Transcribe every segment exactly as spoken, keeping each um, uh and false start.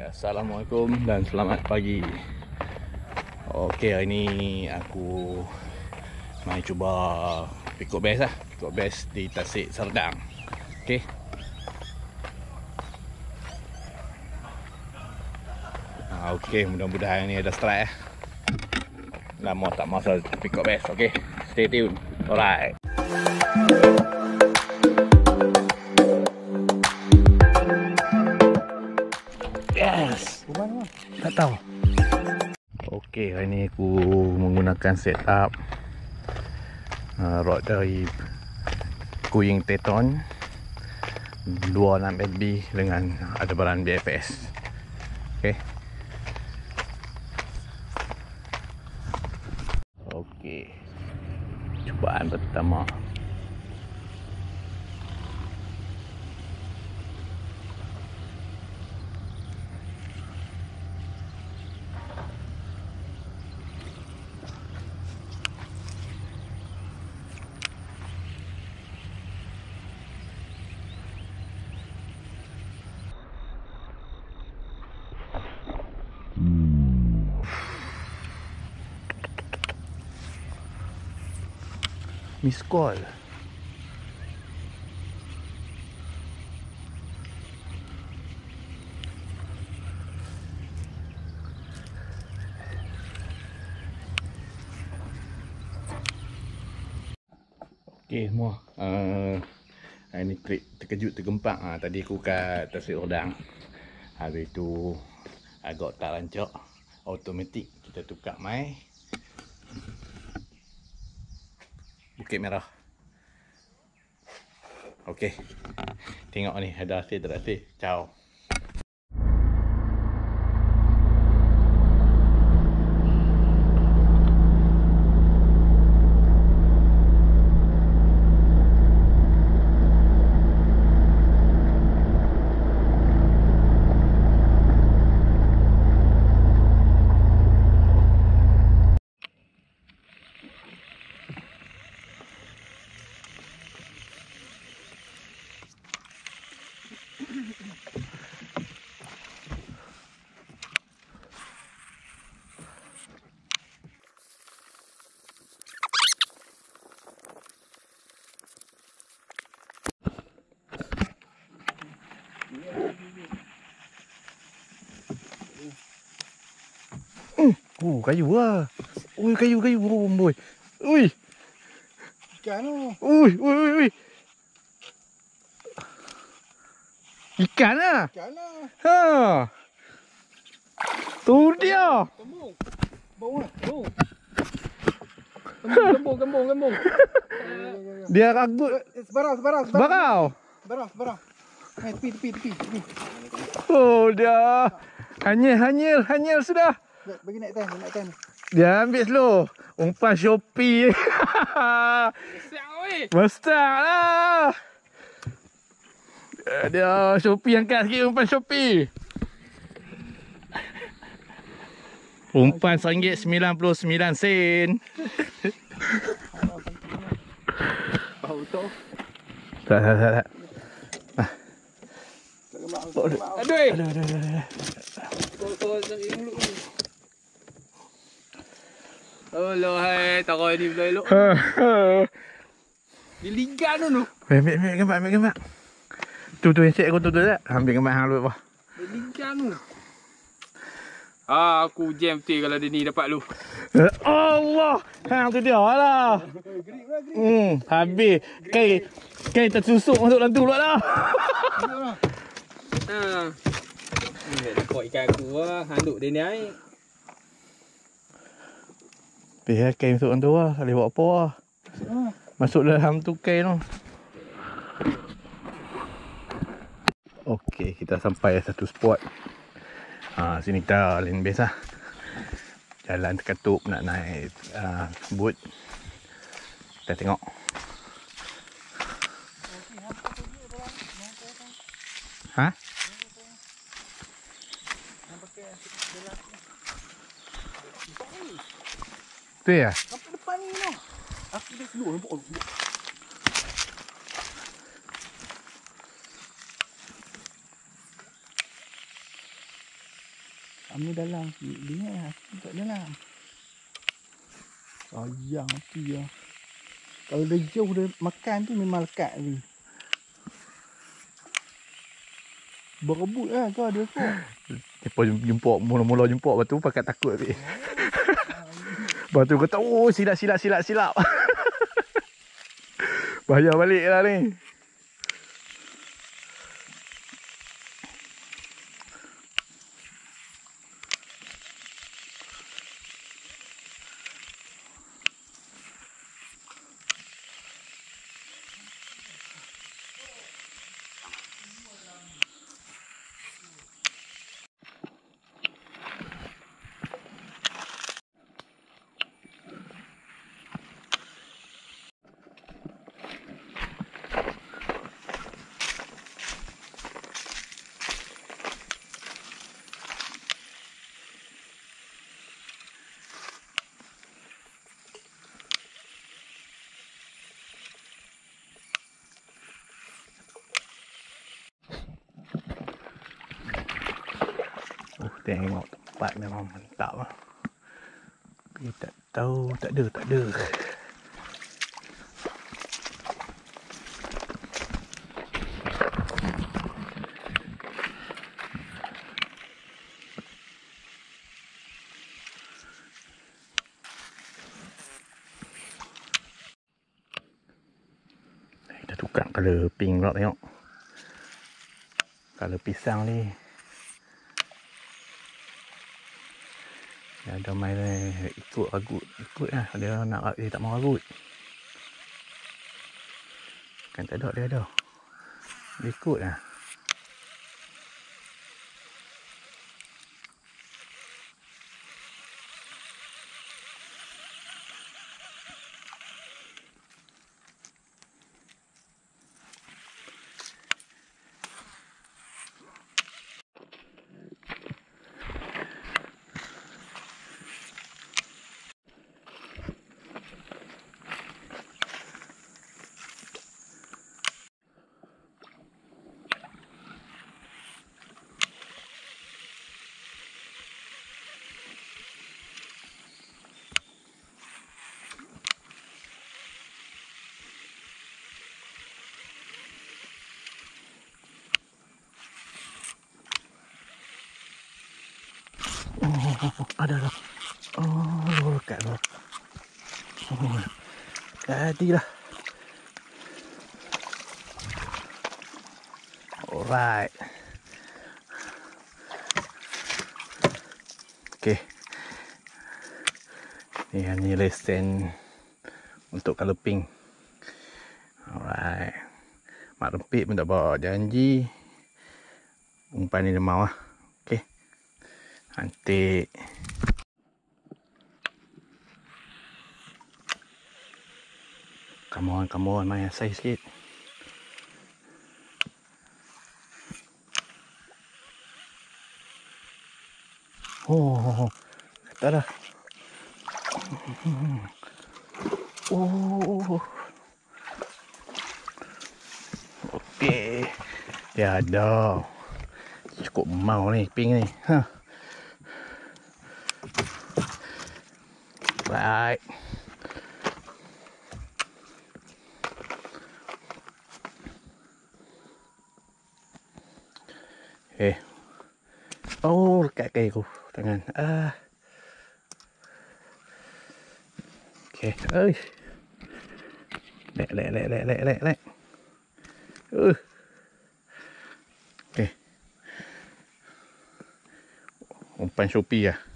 Assalamualaikum dan selamat pagi. Okey, hari ni aku mai cuba pecock bass lah. Pecock bass di Tasik, Serdang. Okey. Ha, okey, mudah-mudahan ni ada strike eh. Lama tak masa pecock bass. Okey, stay tune. Alright. Yes. Tak tahu. Okey, hari ni aku menggunakan setup uh, rod dari kuing teton dua puluh enam L B dengan ada baran B F S. Okey. Okey. Cubaan pertama. Miss call. Okey semua. Uh, hari ni trip terkejut tergempak. Ha, tadi aku kat Tasik Serdang. Habis tu agak tak rancak. Automatik kita tukar mai Bukit Merah. Okey. Tengok ni ada hasil tak hasil. Ciao. Oh, kayu lah. Ui, kayu, kayu. Oh, boy. Ui. Ikan tu. Ui, ui, ui, ui. Ikan lah. Ikan lah. Ha. Tu dia. Kembung. Bau lah. Bau. Kembung, kembung, kembung, kembung. Dia ragut. Sebarau, sebarau, Sebarau. Sebarau, sebarau. Eh, tepi, tepi, tepi, tepi. Oh, dia. Hanyir, hanyir, hanyir sudah. Bagi naik time, naik time. Dia ambil slow. Umpan Shopee. Besar weh. Besar lah. Dia Shopee angkat sikit umpan Shopee. Umpan satu ringgit sembilan puluh sembilan sen. Bau tu. Tak, tak, tak, tak. Aduh. Aduh, aduh, aduh. Kau cari mulut ni. Allah hai, tak kau ni pula elok. Dia ligan tu tu. Ambil, ambil gambar, ambil gambar. Tu, tu, yang cek aku tu, tu tak? Ambil gambar hang lu apa? Dia ligan tu. Ah, aku jam betul kalau dia ni dapat lu. Allah! Hang tu dia lah. Hmm, habis. Kain, kain tersusuk masuk dalam tu pula lah. Ha. Ni nak kau ikan aku lah. Handuk dia ni air. Pergi kain masuk dalam tu lah. Boleh buat apa lah. Masuk dalam tu kain tu. Okey, kita sampai satu spot. Ha, sini kita lain base lah. Jalan terkatup nak naik uh, boot. Kita tengok. Ha? Tu ya? Sampai depan ni noh. Aku dah keluar nampak. Ambil dalam. Dia lah. Kat dalam. Sayang hati lah. Kalau dah jauh dia makan tu memang lekat ni. Berebut lah kau dia kau. Lepas jumpa, mula-mula jumpa, lepas tu pakai takut ni. Lepas tu kata, oh silap silap silap silap. Bahaya balik lah ni. Tengok tempat memang mantap lah. Tapi tak tahu, tak ada, tak ada. Kita tukar colour pink pula tengok. Colour pisang ni. Dia ada main ikut ragut. Ikut lah. Dia nak dia tak mau ragut. Kan tak ada dia ada. Dia ikut lah. Oh, ada ada. Oh, lekat tu. Oh, jadi lah. Alright. Okay. Ni ni lesen untuk colour pink. Alright. Mak rempit pun tak bawa janji. Umpan ni dia mau lah. Okay. Cantik. Come on, come on, main size sikit. Oh, kata dah. Oh. Okey. Dia ada. Cukup mau ni pink ni. Ha. Right. Eh. Oh, lekat kaki aku tangan. Ah. Okey. Oi. Lek lek lek lek lek lek lek. Uh. Okey. Umpan Shopee lah.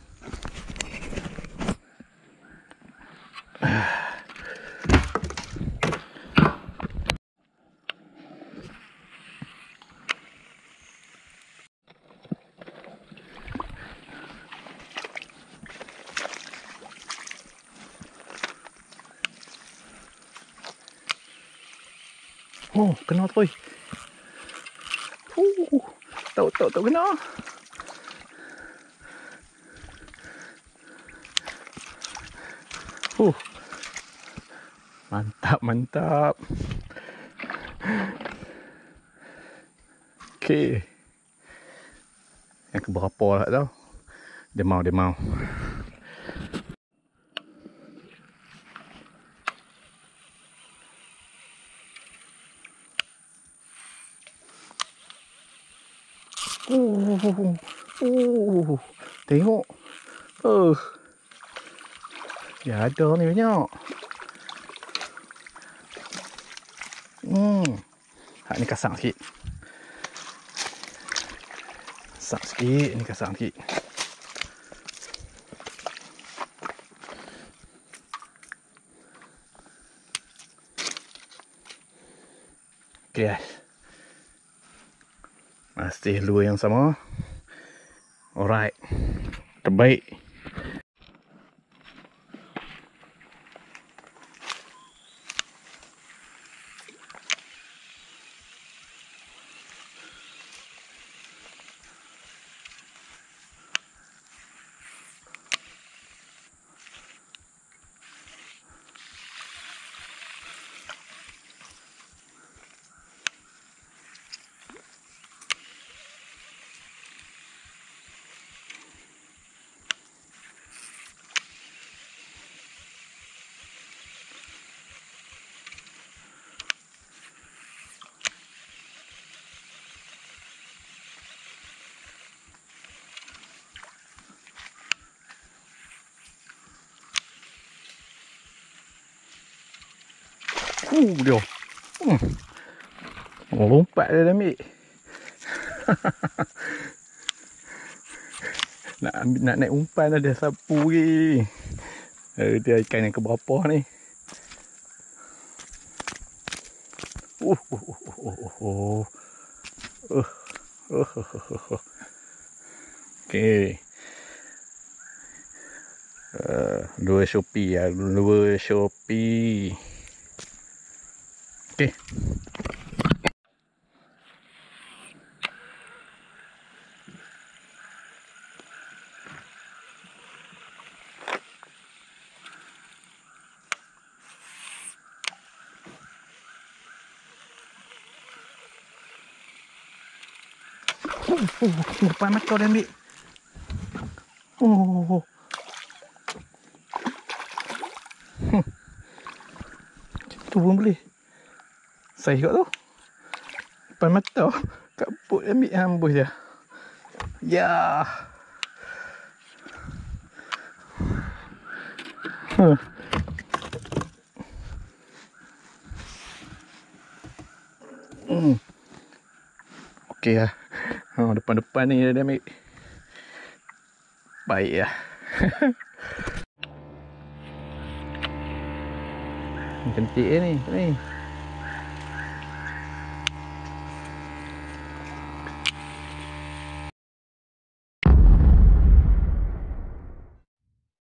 Oh, kena tu. Uh, tak tak tak kena. Uh. Mantap, mantap. Okey. Yang keberapa lah tau. Dia mau, dia mau. Oh, oh, tengok. Oh. Ya ada ni banyak. Hmm. Hak ni kasar sikit. Kasar sikit, ni kasar sikit. Okay, guys. Masih lure yang sama. Alright. Terbaik. Uh, dia. Hmm. Oh, lompat dia dah ambil. nak ambil, nak naik umpan ada sapu lagi. Eh, dia ikan yang keberapa ni? Uh, uh, uh, uh, uh, uh. Uh, uh, uh, uh, uh. Okay. Uh, dua Shopee ya, dua Shopee. Okay. Oh, oh, depan mata dia ambil. Oh. Hmm. Tu pun boleh. Saiz kat tu. Depan mata. Kat put ambil hambus je. Ya. Huh. Hmm. Okey lah. Oh, depan-depan ni dia ambil. Baik lah. Cantik ni. Ni.